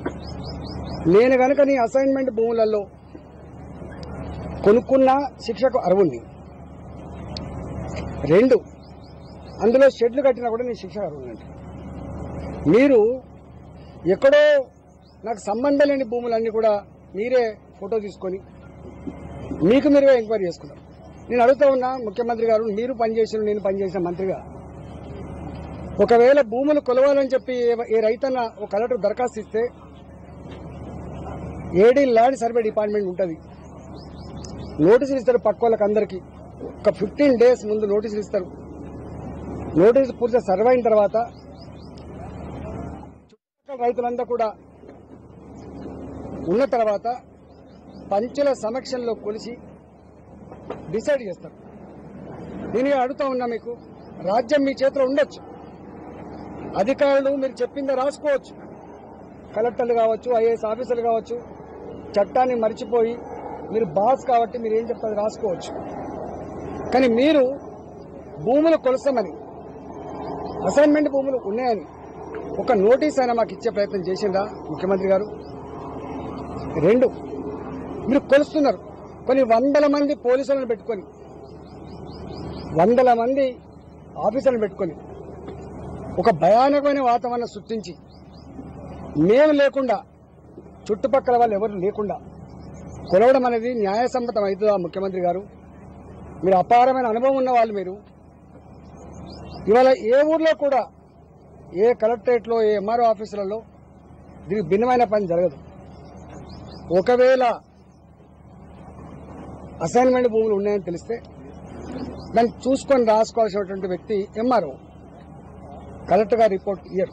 నేను కనుక నీ అసైన్మెంట్ భూములలో కొనుక్కున్న శిక్షకు అర్హుణ్ణి. 2, అందులో షెడ్లు కట్టినా కూడా నీ శిక్షకు అర్హుణ్ణి. మీరు ఎక్కడో నాకు సంబంధం లేని భూములన్నీ కూడా మీరే ఫోటో తీసుకొని మీకు మీరుగా ఎంక్వైరీ చేసుకున్నారు. నేను అడుగుతా ఉన్నా ముఖ్యమంత్రి గారు, మీరు పనిచేసిన నేను పనిచేసిన మంత్రిగా, ఒకవేళ భూములు కొలవాలని చెప్పి ఏ రైతన్న ఒక కలెక్టర్ దరఖాస్తు ఇస్తే ఏడీ ల్యాండ్ సర్వే డిపార్ట్మెంట్ ఉంటుంది, నోటీసులు ఇస్తారు పక్క వాళ్ళకి అందరికీ. ఒక 15 days ముందు నోటీసులు ఇస్తారు. నోటీసు పూర్తిగా సర్వే అయిన తర్వాత చుట్టుపక్కల రైతులంతా కూడా ఉన్న తర్వాత పంచుల సమక్షంలో కొలిసి డిసైడ్ చేస్తారు. నేను అడుగుతా ఉన్నా, మీకు రాజ్యం మీ చేతిలో ఉండొచ్చు, అధికారులు మీరు చెప్పిందే రాసుకోవచ్చు, కలెక్టర్లు కావచ్చు, ఐఏఎస్ ఆఫీసర్లు కావచ్చు, చట్టాన్ని మర్చిపోయి మీరు బాస్ కాబట్టి మీరు ఏం చెప్తారు రాసుకోవచ్చు. కానీ మీరు భూములు కొలసమని, అసైన్మెంట్ భూములు ఉన్నాయని ఒక నోటీస్ అయినా మాకు ఇచ్చే ప్రయత్నం చేసిందా ముఖ్యమంత్రి గారు? 2, మీరు కొలుస్తున్నారు. కొన్ని 100 మంది పోలీసులను పెట్టుకొని, 100 మంది ఆఫీసర్లను పెట్టుకొని ఒక భయానకమైన వాతావరణం సృష్టించి, మేము లేకుండా చుట్టుపక్కల వాళ్ళు ఎవరు లేకుండా కొలవడం అనేది న్యాయసమ్మతం అవుతుందా ముఖ్యమంత్రి గారు? మీరు అపారమైన అనుభవం ఉన్న వాళ్ళు. మీరు ఇవాళ ఏ ఊర్లో కూడా, ఏ కలెక్టరేట్లో, ఏ ఎంఆర్ఓ ఆఫీసులలో దీనికి భిన్నమైన పని జరగదు. ఒకవేళ అసైన్మెంట్ భూములు ఉన్నాయని తెలిస్తే దాన్ని చూసుకొని రాసుకోవాల్సినటువంటి వ్యక్తి ఎంఆర్ఓ, కలెక్టర్ గారు రిపోర్ట్ ఇయ్యరు.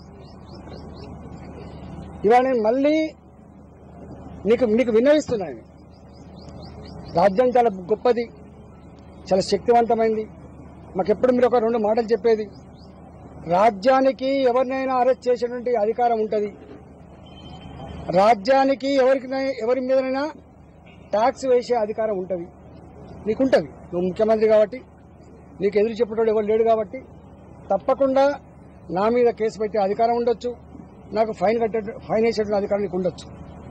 ఇవాళ నేను మళ్ళీ మీకు విన్నవిస్తున్నాను. రాజ్యం చాలా గొప్పది, చాలా శక్తివంతమైంది. మాకెప్పుడు మీరు ఒక 2 మాటలు చెప్పేది, రాజ్యానికి ఎవరినైనా అరెస్ట్ చేసేటువంటి అధికారం ఉంటుంది, రాజ్యానికి ఎవరి మీదనైనా ట్యాక్స్ వేసే అధికారం ఉంటుంది. నీకుంటుంది, నువ్వు ముఖ్యమంత్రి కాబట్టి, నీకు ఎదురు చెప్పేటోడు ఎవరు లేడు కాబట్టి తప్పకుండా నా మీద కేసు పెట్టే అధికారం ఉండొచ్చు, నాకు ఫైన్ వేసేటువంటి అధికారం నీకు ఉండొచ్చు.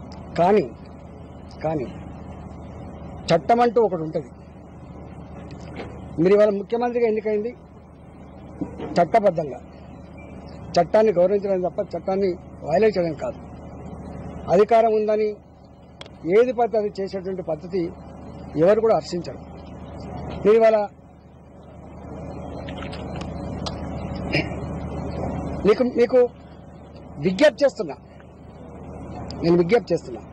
కానీ చట్టం అంటూ ఒకటి ఉంటుంది. మీరు ఇవాళ ముఖ్యమంత్రిగా ఎన్నికైంది చట్టబద్ధంగా, చట్టాన్ని గౌరవించడం తప్ప చట్టాన్ని వైలేట్ చేయడం కాదు. అధికారం ఉందని ఏది పడితే అది చేసేటువంటి పద్ధతి ఎవరు కూడా హర్షించరు. నేను ఇవాళ మీకు విజ్ఞప్తి చేస్తున్నా,